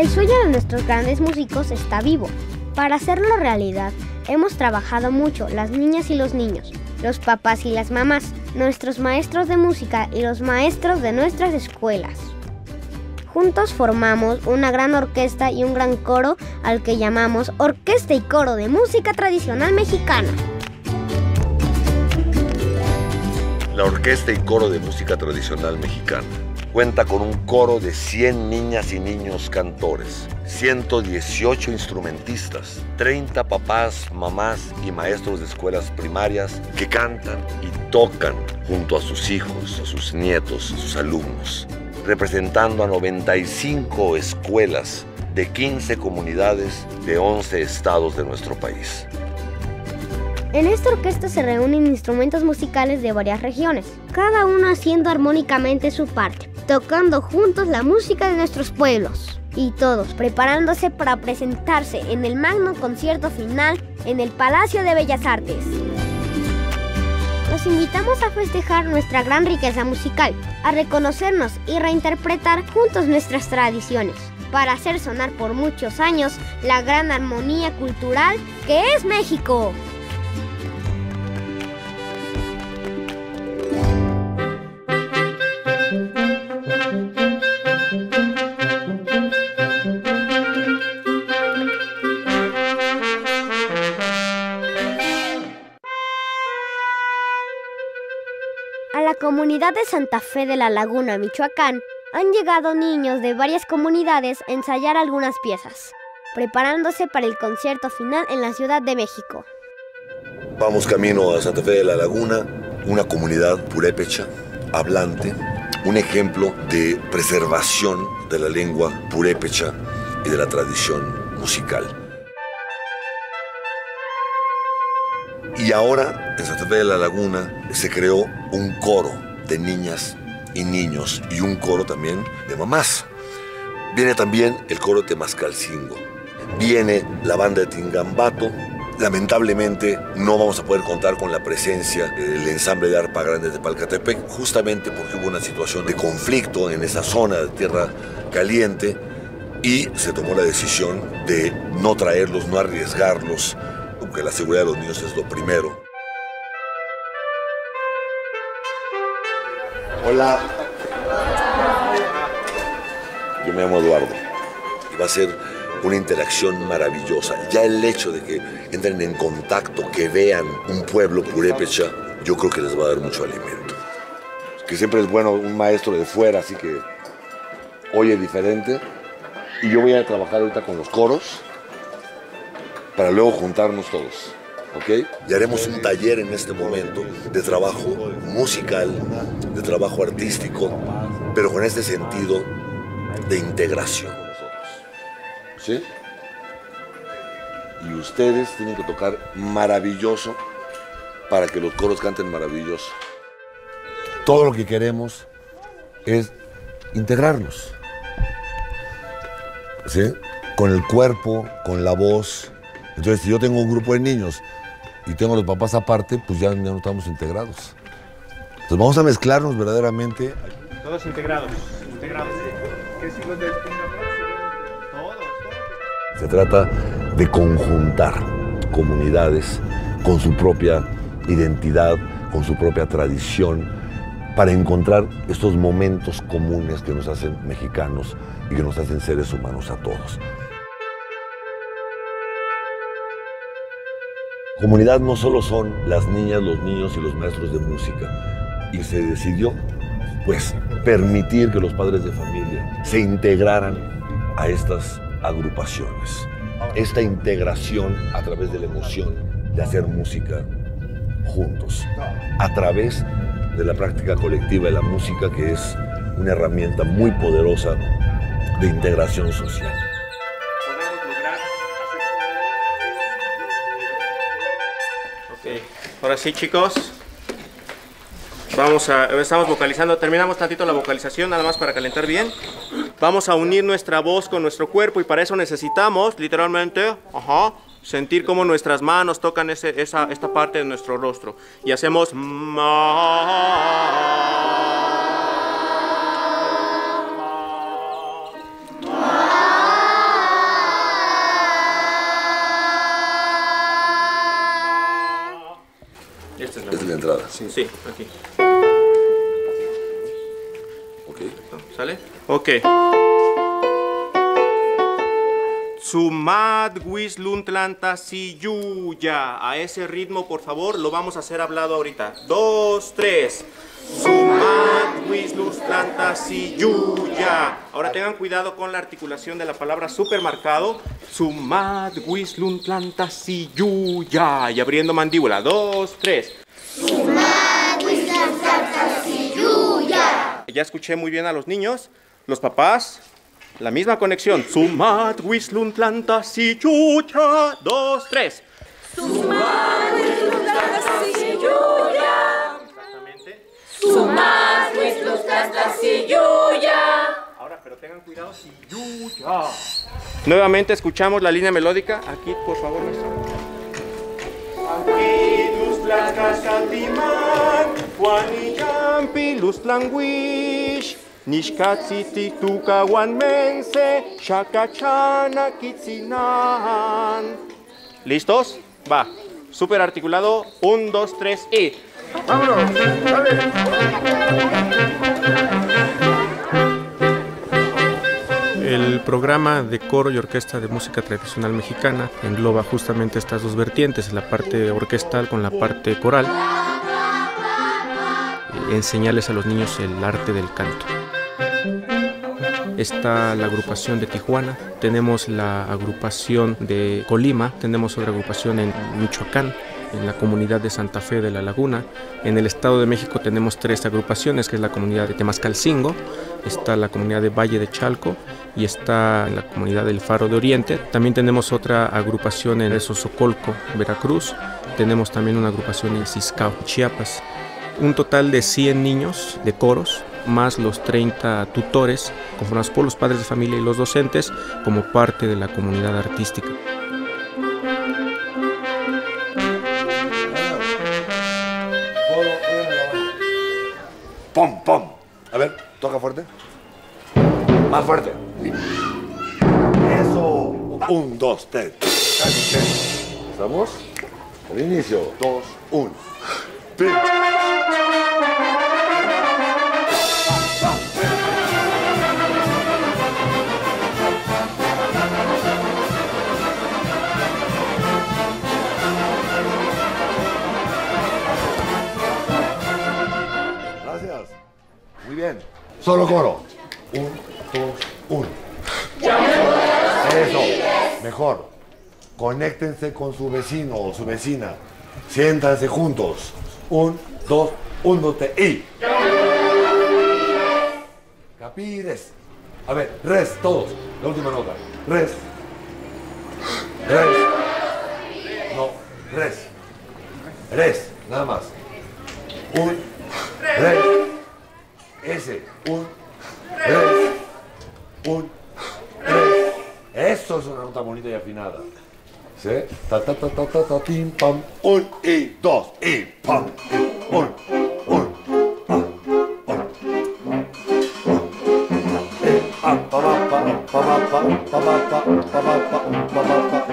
El sueño de nuestros grandes músicos está vivo. Para hacerlo realidad, hemos trabajado mucho las niñas y los niños, los papás y las mamás, nuestros maestros de música y los maestros de nuestras escuelas. Juntos formamos una gran orquesta y un gran coro al que llamamos Orquesta y Coro de Música Tradicional Mexicana. La Orquesta y Coro de Música Tradicional Mexicana cuenta con un coro de 100 niñas y niños cantores, 118 instrumentistas, 30 papás, mamás y maestros de escuelas primarias que cantan y tocan junto a sus hijos, a sus nietos, a sus alumnos, representando a 95 escuelas de 15 comunidades de 11 estados de nuestro país. En esta orquesta se reúnen instrumentos musicales de varias regiones, cada uno haciendo armónicamente su parte, tocando juntos la música de nuestros pueblos, y todos preparándose para presentarse en el magno concierto final en el Palacio de Bellas Artes. Los invitamos a festejar nuestra gran riqueza musical, a reconocernos y reinterpretar juntos nuestras tradiciones, para hacer sonar por muchos años la gran armonía cultural que es México. A la comunidad de Santa Fe de la Laguna, Michoacán, han llegado niños de varias comunidades a ensayar algunas piezas, preparándose para el concierto final en la Ciudad de México. Vamos camino a Santa Fe de la Laguna, una comunidad purépecha, hablante, un ejemplo de preservación de la lengua purépecha y de la tradición musical. Y ahora, en Santa Fe de la Laguna, se creó un coro de niñas y niños y un coro también de mamás. Viene también el coro de Temascalcingo. Viene la banda de Tingambato. Lamentablemente no vamos a poder contar con la presencia del ensamble de arpa grande de Palcatepec, justamente porque hubo una situación de conflicto en esa zona de tierra caliente y se tomó la decisión de no traerlos, no arriesgarlos, porque la seguridad de los niños es lo primero. Hola. Yo me llamo Eduardo y va a ser una interacción maravillosa. Ya el hecho de que entren en contacto, que vean un pueblo purépecha, yo creo que les va a dar mucho alimento. Que siempre es bueno un maestro de fuera, así que oye diferente. Y yo voy a trabajar ahorita con los coros para luego juntarnos todos, ¿ok? Y haremos un taller en este momento de trabajo musical, de trabajo artístico, pero con este sentido de integración. ¿Sí? Y ustedes tienen que tocar maravilloso para que los coros canten maravilloso. Todo lo que queremos es integrarnos, ¿sí? Con el cuerpo, con la voz. Entonces, si yo tengo un grupo de niños y tengo los papás aparte, pues ya no estamos integrados. Entonces vamos a mezclarnos verdaderamente. Todos integrados. ¿Qué siglos de Se trata de conjuntar comunidades con su propia identidad, con su propia tradición, para encontrar estos momentos comunes que nos hacen mexicanos y que nos hacen seres humanos a todos. Comunidad no solo son las niñas, los niños y los maestros de música. Y se decidió, pues, permitir que los padres de familia se integraran a estas agrupaciones. Esta integración a través de la emoción de hacer música juntos, a través de la práctica colectiva de la música, que es una herramienta muy poderosa de integración social. Ok, ahora sí, chicos. Estamos vocalizando, terminamos tantito la vocalización, nada más para calentar bien. Vamos a unir nuestra voz con nuestro cuerpo y para eso necesitamos, literalmente, sentir cómo nuestras manos tocan esta parte de nuestro rostro. Y hacemos... entrada. Sí, aquí. Ok. ¿Sale? Ok. Sumad Wisluntlantas Siyuya. A ese ritmo, por favor, lo vamos a hacer hablado ahorita. 2, 3. Sumad Wisluntlantas Siyuya. Ahora tengan cuidado con la articulación de la palabra súper marcado. Sumad Wisluntlantas Siyuya. Y abriendo mandíbula. 2, 3. Sumad Wisluntlantas Siyuya. Ya escuché muy bien a los niños. Los papás. La misma conexión. Sumad Wisluntlantas Siyuya. 2, 3. Sumad Wisluntlantas Siyuya. Exactamente. Sumad Wisluntlantas Siyuya. Ahora, pero tengan cuidado. Siyuya. Nuevamente escuchamos la línea melódica. Aquí, por favor, maestro. Aquí luz blanca saltiman, Juanillampi luz languish. Nishkatziti tukawan mense, shakachana kitsinan. ¿Listos? Va. Súper articulado. 1, 2, 3 y... ¡Vámonos! ¡Dale! El programa de coro y orquesta de música tradicional mexicana engloba justamente estas dos vertientes, la parte orquestal con la parte coral. Enseñarles a los niños el arte del canto. Está la agrupación de Tijuana, tenemos la agrupación de Colima, tenemos otra agrupación en Michoacán, en la comunidad de Santa Fe de la Laguna. En el Estado de México tenemos 3 agrupaciones, que es la comunidad de Temascalcingo, está la comunidad de Valle de Chalco y está la comunidad del Faro de Oriente. También tenemos otra agrupación en Sosocolco, Veracruz. Tenemos también una agrupación en Ciscao, Chiapas. Un total de 100 niños de coros, más los 30 tutores, conformados por los padres de familia y los docentes, como parte de la comunidad artística. ¡Pum, pum! A ver, toca fuerte. Más fuerte. Eso. 1, 2, 3. ¿Estamos? Al inicio. 2, 1. Gracias. Muy bien. Solo coro. 1, 2, 1. Eso. Mejor. Conéctense con su vecino o su vecina. Siéntanse juntos. 1, 2, 1, 2, 3 y. Capires. A ver, res, todos. La última nota. Res. Res. No, res. Res, nada más. 1, res. Ese. 1, res. 1, res. Eso es una nota bonita y afinada. ¿Sí? Ta ta ta ta ta ta pim pam. 1 y 2 y pam. 1, 1, pam, 1. Pam pam pam pam pam pam pam pam pam.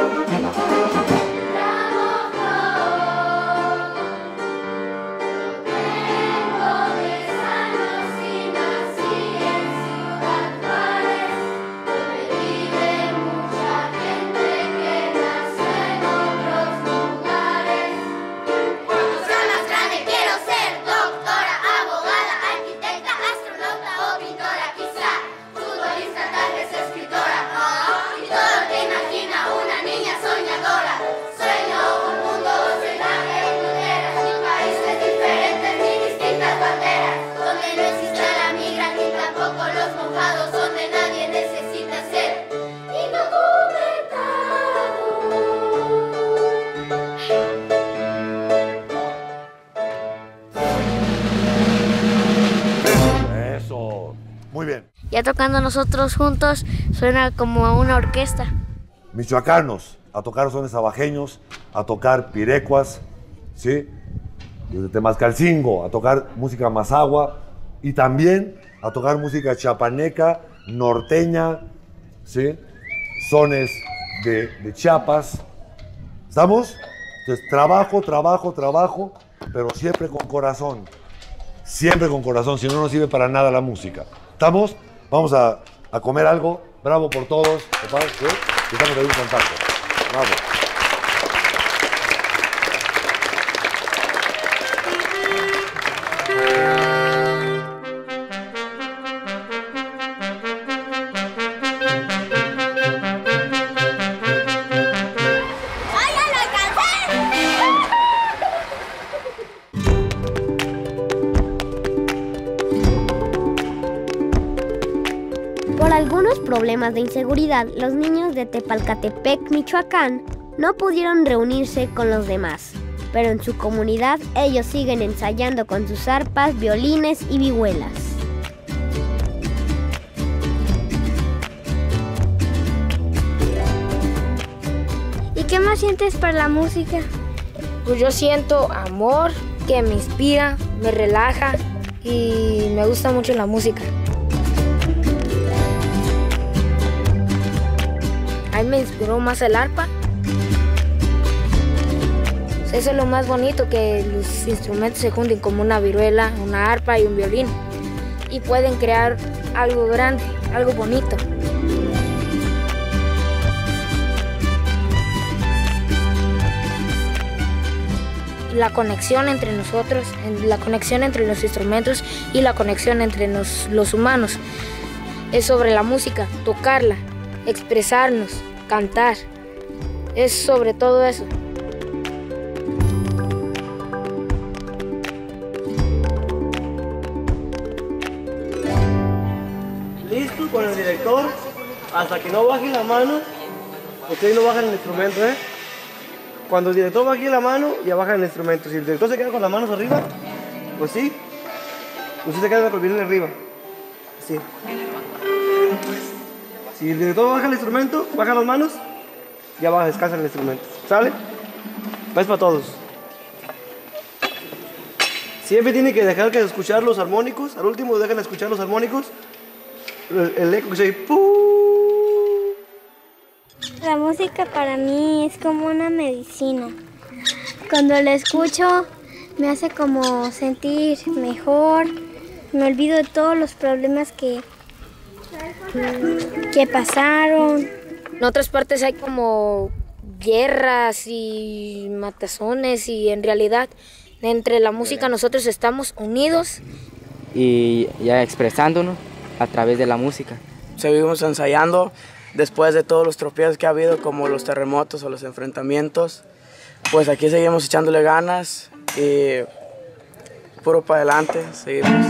Muy bien. Ya tocando nosotros juntos suena como una orquesta. Michoacanos, a tocar sones abajeños, a tocar pirecuas, ¿sí? Desde Temascalcingo, a tocar música mazahua y también a tocar música chiapaneca, norteña, ¿sí? Sones de Chiapas. ¿Estamos? Entonces, trabajo, trabajo, trabajo pero siempre con corazón. Siempre con corazón, si no, no sirve para nada la música. ¿Estamos? Vamos a comer algo. Bravo por todos. ¿Sí? Estamos ahí en contacto. Bravo. Por algunos problemas de inseguridad, los niños de Tepalcatepec, Michoacán, no pudieron reunirse con los demás. Pero en su comunidad, ellos siguen ensayando con sus arpas, violines y vihuelas. ¿Y qué más sientes por la música? Pues yo siento amor que me inspira, me relaja y me gusta mucho la música. A mí me inspiró más el arpa. Eso es lo más bonito, que los instrumentos se junten como una vihuela, una arpa y un violín. Y pueden crear algo grande, algo bonito. La conexión entre nosotros, la conexión entre los instrumentos y la conexión entre los humanos. Es sobre la música, tocarla, expresarnos, cantar. Es sobre todo eso. Listo con el director, hasta que no baje la mano, ustedes no bajan el instrumento, ¿eh? Cuando el director baje la mano, ya bajan el instrumento. Si el director se queda con las manos arriba, pues sí, usted se queda con el violín arriba, así. Si el director baja el instrumento, baja las manos, ya baja, descansa el instrumento, ¿sale? Es para todos. Siempre tiene que dejar que escuchar los armónicos, al último dejan de escuchar los armónicos, el eco que se oye, ¡pum! La música para mí es como una medicina. Cuando la escucho me hace como sentir mejor, me olvido de todos los problemas que pasaron. En otras partes hay como guerras y matazones y en realidad entre la música nosotros estamos unidos. Y ya expresándonos a través de la música. Seguimos ensayando después de todos los tropiezos que ha habido, como los terremotos o los enfrentamientos. Pues aquí seguimos echándole ganas y puro para adelante, seguimos.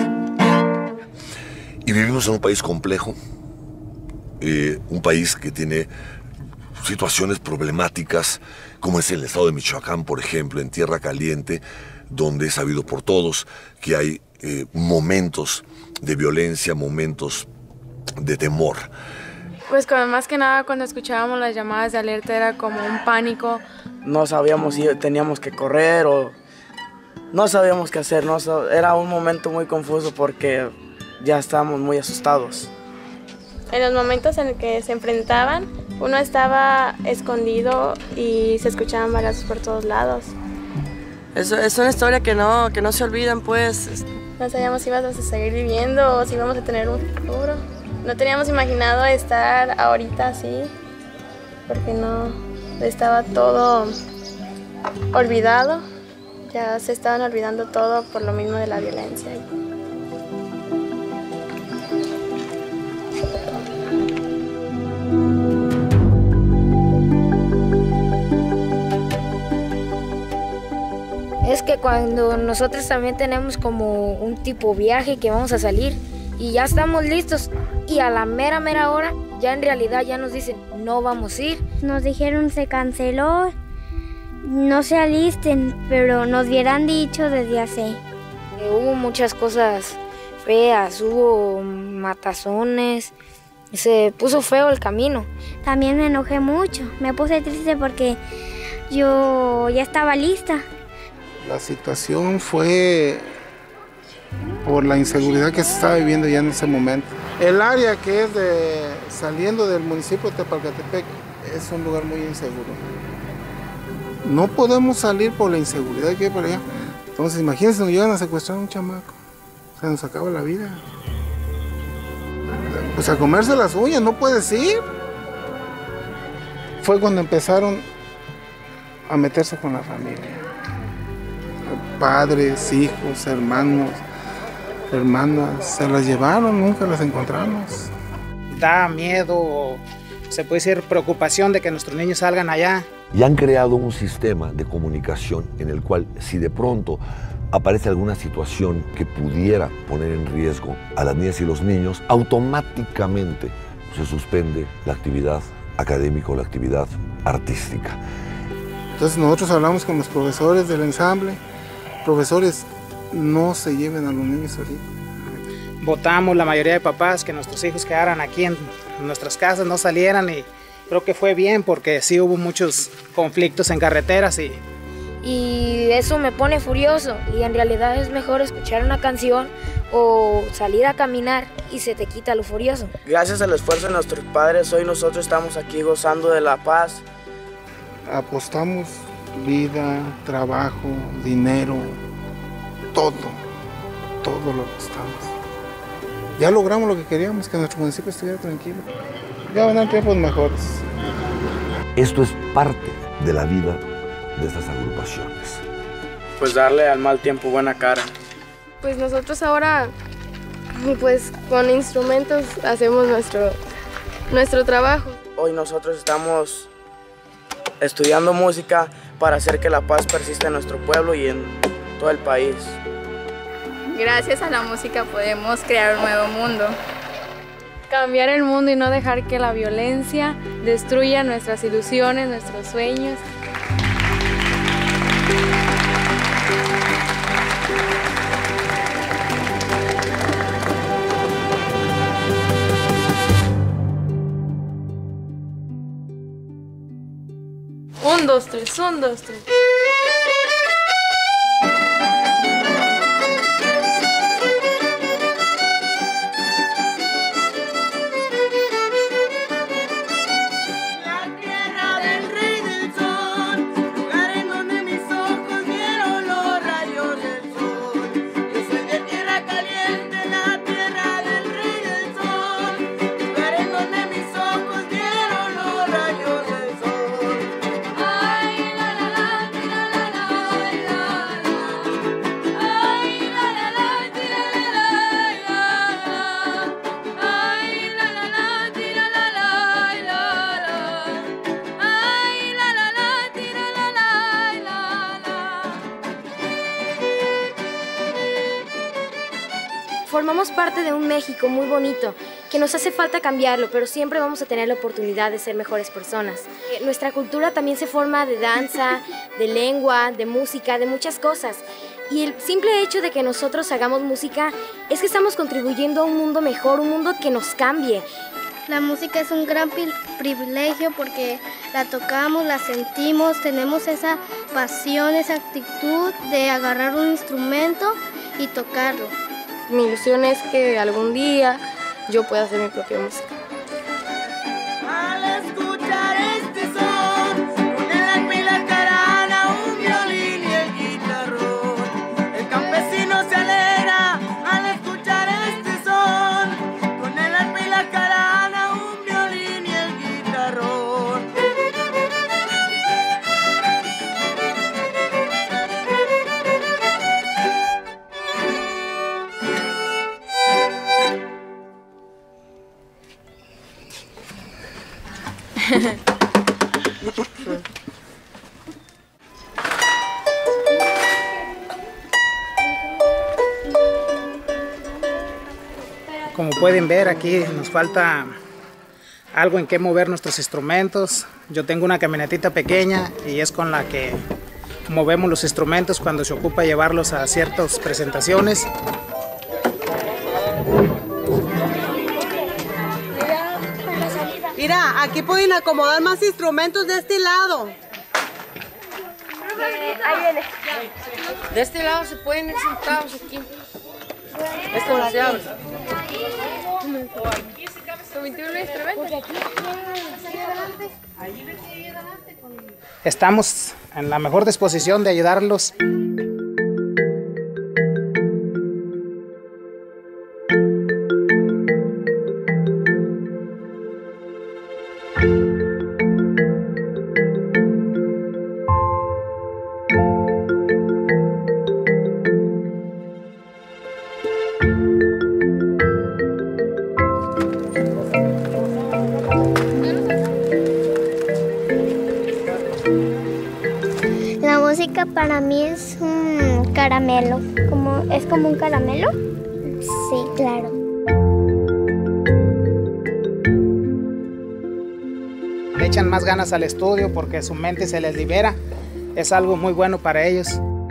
Y vivimos en un país complejo, un país que tiene situaciones problemáticas, como es el estado de Michoacán, por ejemplo, en Tierra Caliente, donde es sabido por todos que hay momentos de violencia, momentos de temor. Pues más que nada cuando escuchábamos las llamadas de alerta era como un pánico. No sabíamos si teníamos que correr o no sabíamos qué hacer. Era un momento muy confuso porque ya estábamos muy asustados. En los momentos en los que se enfrentaban, uno estaba escondido y se escuchaban balazos por todos lados. Es una historia que no se olvidan, pues. No sabíamos si íbamos a seguir viviendo o si íbamos a tener un futuro. No teníamos imaginado estar ahorita así, porque no estaba todo olvidado. Ya se estaban olvidando todo por lo mismo de la violencia. Es que cuando nosotros también tenemos como un tipo viaje que vamos a salir y ya estamos listos y a la mera hora ya en realidad ya nos dicen no vamos a ir. Nos dijeron se canceló, no se alisten, pero nos hubieran dicho desde hace. Hubo muchas cosas feas, hubo matazones, se puso feo el camino. También me enojé mucho, me puse triste porque yo ya estaba lista. La situación fue por la inseguridad que se estaba viviendo ya en ese momento. El área que es saliendo del municipio de Tepalcatepec es un lugar muy inseguro. No podemos salir por la inseguridad que hay por allá. Entonces imagínense, nos llegan a secuestrar a un chamaco, se nos acaba la vida. Pues a comerse las uñas, no puedes ir. Fue cuando empezaron a meterse con la familia. Padres, hijos, hermanos, hermanas, se las llevaron, nunca las encontramos. Da miedo, se puede decir preocupación de que nuestros niños salgan allá. Y han creado un sistema de comunicación en el cual, si de pronto aparece alguna situación que pudiera poner en riesgo a las niñas y los niños, automáticamente se suspende la actividad académica o la actividad artística. Entonces nosotros hablamos con los profesores del ensamble. Profesores, no se lleven a los niños ahorita. Votamos la mayoría de papás que nuestros hijos quedaran aquí en nuestras casas, no salieran, y creo que fue bien porque sí hubo muchos conflictos en carreteras y eso me pone furioso, y en realidad es mejor escuchar una canción o salir a caminar y se te quita lo furioso. Gracias al esfuerzo de nuestros padres, hoy nosotros estamos aquí gozando de la paz. Apostamos vida, trabajo, dinero, todo lo apostamos. Ya logramos lo que queríamos, que nuestro municipio estuviera tranquilo. Ya van a tiempos mejores. Esto es parte de la vida de estas agrupaciones. Pues darle al mal tiempo buena cara. Pues nosotros ahora, pues con instrumentos hacemos nuestro trabajo. Hoy nosotros estamos estudiando música para hacer que la paz persista en nuestro pueblo y en todo el país. Gracias a la música podemos crear un nuevo mundo. Cambiar el mundo y no dejar que la violencia destruya nuestras ilusiones, nuestros sueños. Un, dos, tres, un, dos, tres. Formamos parte de un México muy bonito, que nos hace falta cambiarlo, pero siempre vamos a tener la oportunidad de ser mejores personas. Nuestra cultura también se forma de danza, de lengua, de música, de muchas cosas. Y el simple hecho de que nosotros hagamos música es que estamos contribuyendo a un mundo mejor, un mundo que nos cambie. La música es un gran privilegio porque la tocamos, la sentimos, tenemos esa pasión, esa actitud de agarrar un instrumento y tocarlo. Mi ilusión es que algún día yo pueda hacer mi propia música. Al escuchar este son, con el arpa y la carana, un violín y el guitarrón, el campesino se alegra al escuchar este son, con el arpa y la carana, un violín y el guitarrón. Como pueden ver, aquí nos falta algo en que mover nuestros instrumentos. Yo tengo una camionetita pequeña y es con la que movemos los instrumentos cuando se ocupa llevarlos a ciertas presentaciones. Mira, aquí pueden acomodar más instrumentos de este lado. Ahí viene. De este lado se pueden ir sentados aquí. Esto no se abre. Estamos en la mejor disposición de ayudarlos. música para mí es un caramelo. ¿Es como un caramelo? Sí, claro. Le echan más ganas al estudio porque su mente se les libera. Es algo muy bueno para ellos.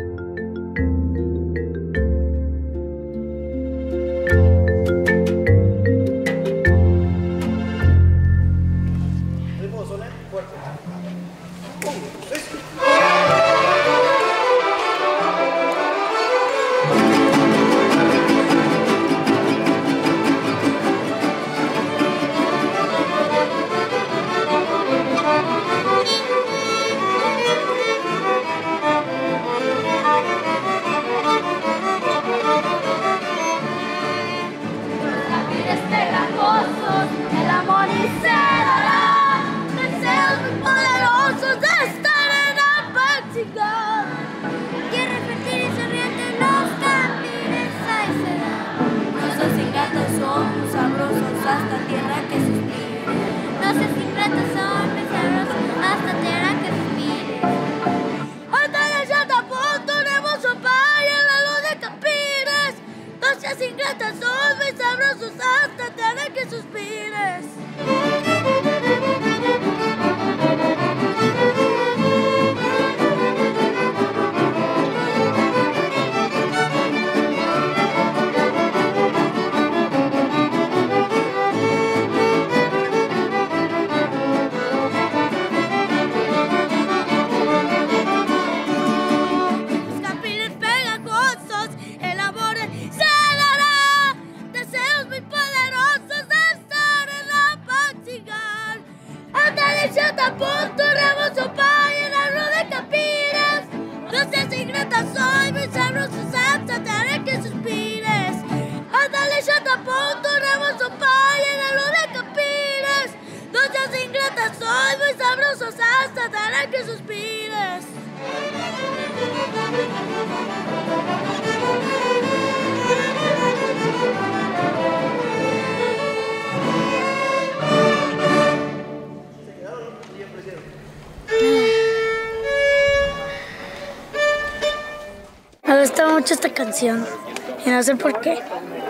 Me gusta mucho esta canción y no sé por qué.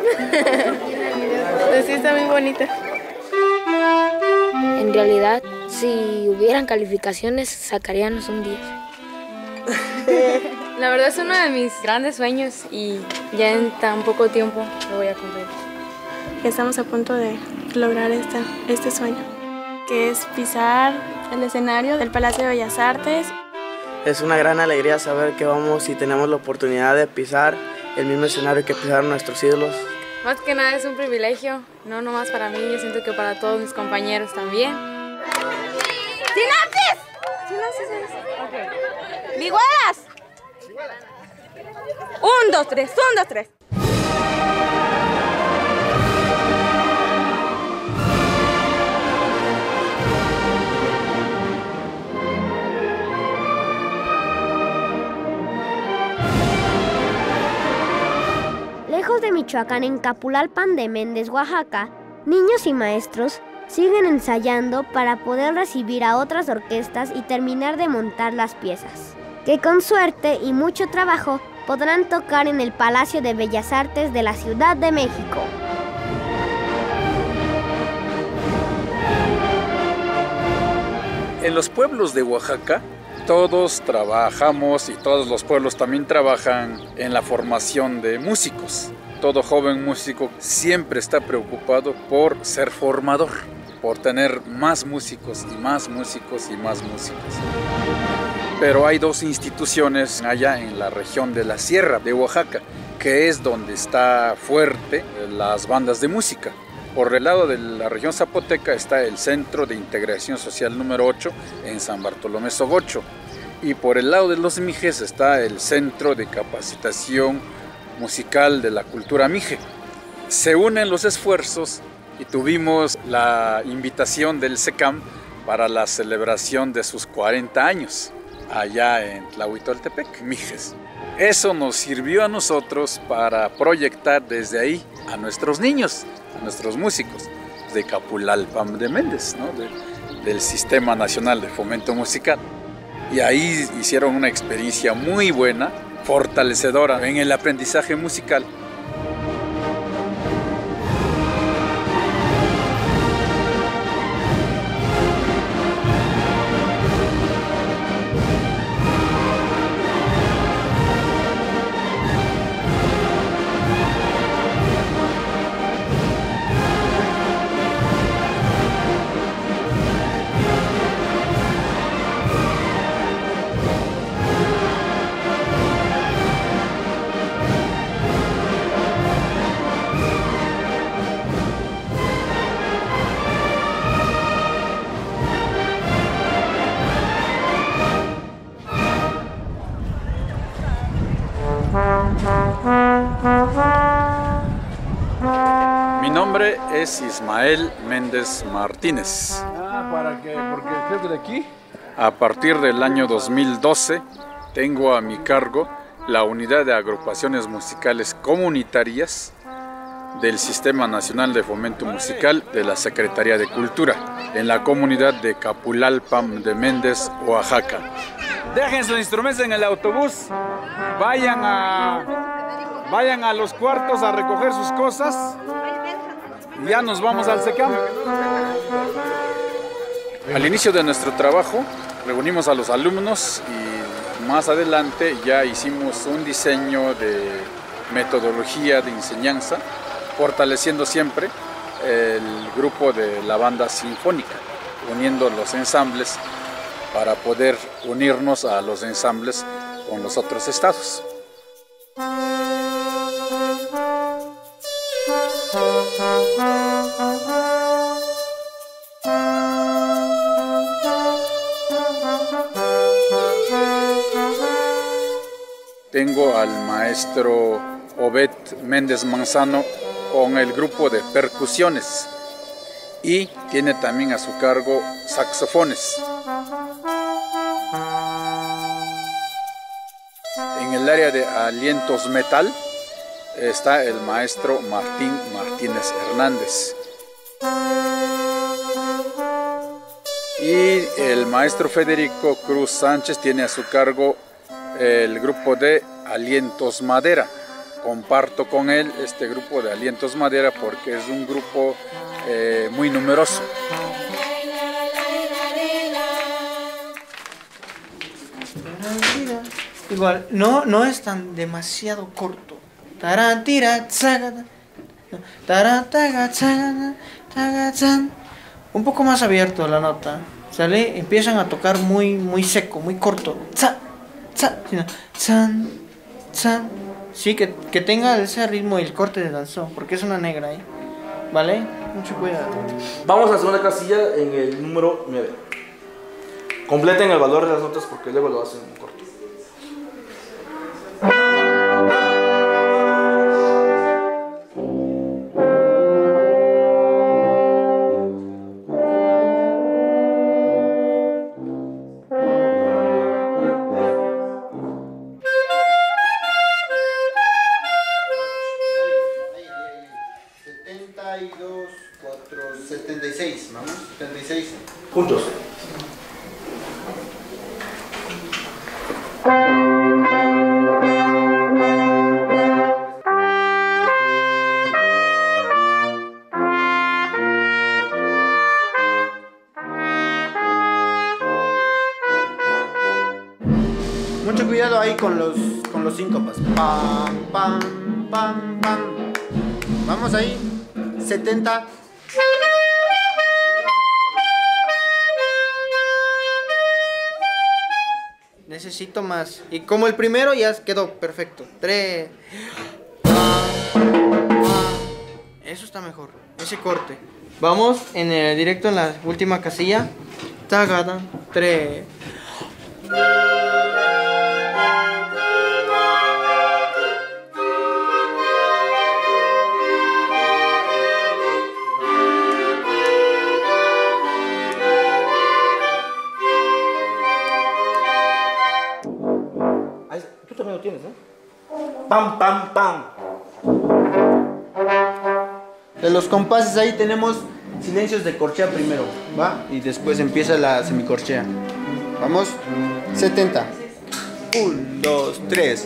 Pues sí, está muy bonita. En realidad, si hubieran calificaciones, sacaríamos un 10. La verdad es uno de mis grandes sueños y ya en tan poco tiempo lo voy a cumplir. Estamos a punto de lograr este sueño, que es pisar el escenario del Palacio de Bellas Artes. Es una gran alegría saber que vamos y tenemos la oportunidad de pisar el mismo escenario que pisaron nuestros ídolos. Más que nada es un privilegio, no nomás para mí, yo siento que para todos mis compañeros también. ¡Sinapsis! Okay. ¡Vihuelas! 1, 2, 3, 1, 2, 3. Lejos de Michoacán, en Capulalpan de Méndez, Oaxaca, niños y maestros siguen ensayando para poder recibir a otras orquestas y terminar de montar las piezas, que con suerte y mucho trabajo podrán tocar en el Palacio de Bellas Artes de la Ciudad de México. En los pueblos de Oaxaca, todos trabajamos y todos los pueblos también trabajan en la formación de músicos. Todo joven músico siempre está preocupado por ser formador, por tener más músicos y más músicos y más músicos. Pero hay dos instituciones allá en la región de la Sierra de Oaxaca, que es donde está fuerte las bandas de música. Por el lado de la región zapoteca está el Centro de Integración Social número 8 en San Bartolomé Sogocho. Y por el lado de los Mijes está el Centro de Capacitación Musical de la Cultura Mije. Se unen los esfuerzos y tuvimos la invitación del SECAM para la celebración de sus 40 años allá en Tlahuitoltepec, Mijes. Eso nos sirvió a nosotros para proyectar desde ahí a nuestros niños, a nuestros músicos de Capulalpan de Méndez, ¿no? Del Sistema Nacional de Fomento Musical. y ahí hicieron una experiencia muy buena, fortalecedora en el aprendizaje musical. Mi nombre es Ismael Méndez Martínez. ¿Para qué? ¿Porque qué es de aquí? A partir del año 2012 tengo a mi cargo la Unidad de Agrupaciones Musicales Comunitarias del Sistema Nacional de Fomento Musical de la Secretaría de Cultura en la comunidad de Capulalpan de Méndez, Oaxaca. Dejen sus instrumentos en el autobús, vayan a los cuartos a recoger sus cosas y ya nos vamos al SECAM. Al inicio de nuestro trabajo reunimos a los alumnos y más adelante ya hicimos un diseño de metodología de enseñanza, fortaleciendo siempre el grupo de la banda sinfónica, uniendo los ensambles para poder unirnos a los ensambles con los otros estados. Tengo al maestro Obed Méndez Manzano con el grupo de percusiones y tiene también a su cargo saxofones. En el área de alientos metal está el maestro Martín Martínez Hernández. Y el maestro Federico Cruz Sánchez tiene a su cargo el grupo de alientos madera. Comparto con él este grupo de alientos madera porque es un grupo muy numeroso. Igual, no es tan demasiado corto. Un poco más abierto la nota. ¿Sale? Empiezan a tocar muy seco, muy corto. Sí, que tenga ese ritmo y el corte de danzón, porque es una negra ahí. ¿Vale? Mucho cuidado. Vamos a la segunda casilla en el número 9. Completen el valor de las notas porque luego lo hacen corto. Juntos. Mucho cuidado ahí con los síncopas. Pam, pam, pam, pam. Vamos ahí. 70. Necesito más. Y como el primero ya quedó perfecto. 3. Eso está mejor. Ese corte. Vamos en el directo en la última casilla. Tagada. 3. Tú también lo tienes, ¿no? Pam, pam, pam. De los compases ahí tenemos silencios de corchea primero, ¿va? Y después empieza la semicorchea. Vamos. 70. 1, 2, 3.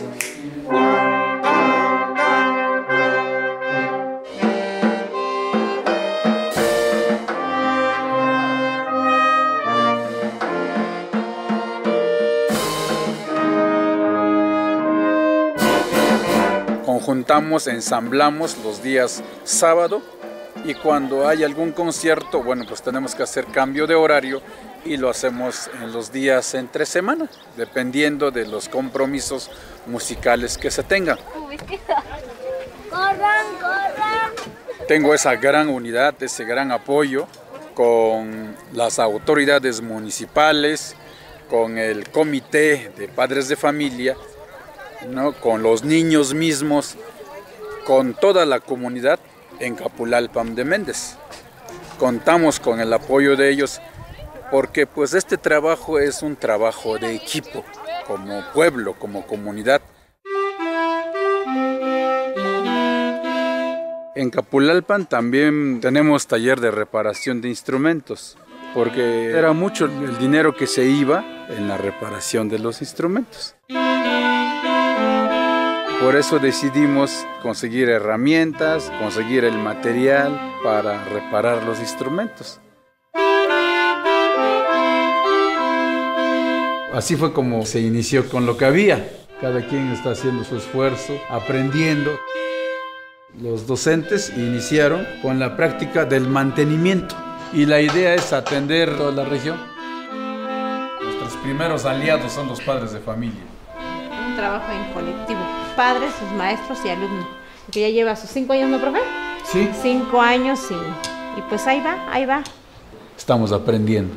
Conjuntamos, ensamblamos los días sábado y cuando hay algún concierto, bueno, pues tenemos que hacer cambio de horario y lo hacemos en los días entre semana, dependiendo de los compromisos musicales que se tengan. ¡Corran, corran! Tengo esa gran unidad, ese gran apoyo con las autoridades municipales, con el comité de padres de familia, ¿no? Con los niños mismos, con toda la comunidad en Capulalpan de Méndez. Contamos con el apoyo de ellos porque pues este trabajo es un trabajo de equipo, como pueblo, como comunidad. En Capulalpan también tenemos taller de reparación de instrumentos, porque era mucho el dinero que se iba en la reparación de los instrumentos. Por eso decidimos conseguir herramientas, conseguir el material para reparar los instrumentos. Así fue como se inició con lo que había. Cada quien está haciendo su esfuerzo, aprendiendo. Los docentes iniciaron con la práctica del mantenimiento y la idea es atender toda la región. Nuestros primeros aliados son los padres de familia. Un trabajo en colectivo, padres, sus maestros y alumnos. Que ya lleva sus 5 años, ¿no, profe? Sí. 5 años y pues ahí va, ahí va. Estamos aprendiendo.